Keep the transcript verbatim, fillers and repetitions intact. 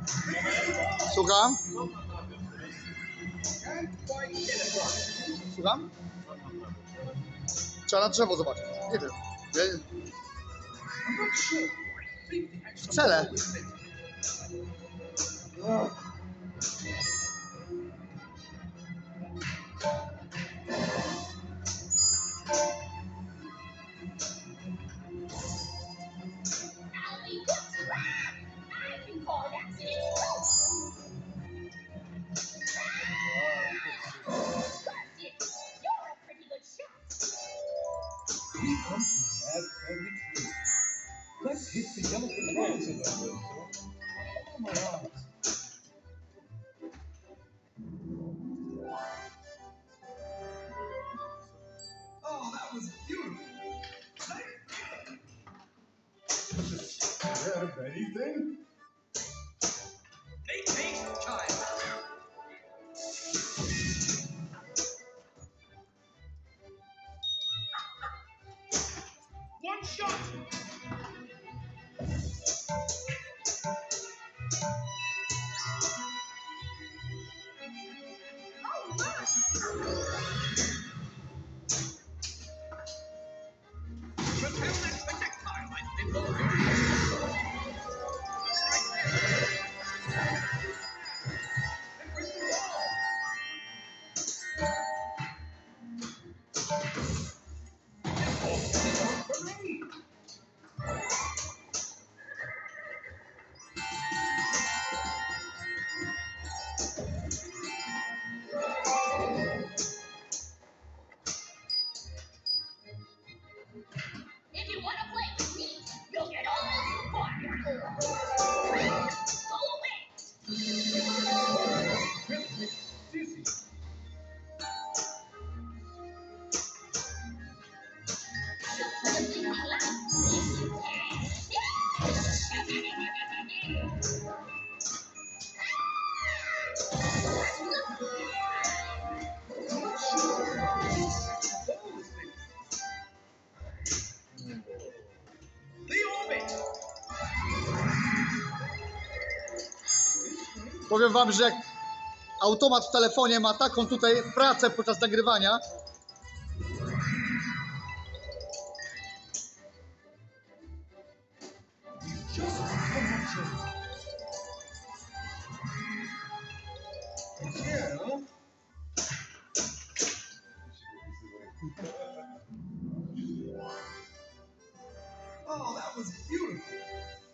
Słucham? Słucham? Trzeba na drzewo zobaczyć. Nie wiem. Strzelę. Let's hit the yellow controls in that way. Oh my eyes. Oh, that was beautiful. Scared of anything? Make me time. One shot. If you want to play with me, you'll get all fire. Go away. Dizzy. Powiem wam, że automat w telefonie ma taką tutaj pracę podczas nagrywania. Yeah. Oh, that was beautiful.